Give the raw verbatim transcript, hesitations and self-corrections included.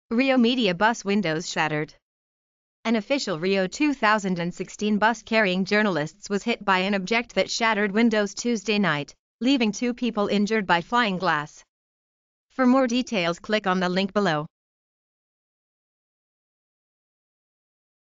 Rio Media bus windows shattered. An official Rio two thousand sixteen bus carrying journalists was hit by an object that shattered windows Tuesday night, leaving two people injured by flying glass. For more details, click on the link below.